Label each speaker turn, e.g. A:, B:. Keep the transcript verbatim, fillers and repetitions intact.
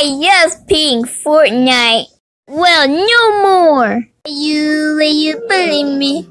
A: I just playing Fortnite. Well, no more. You, will you believe me?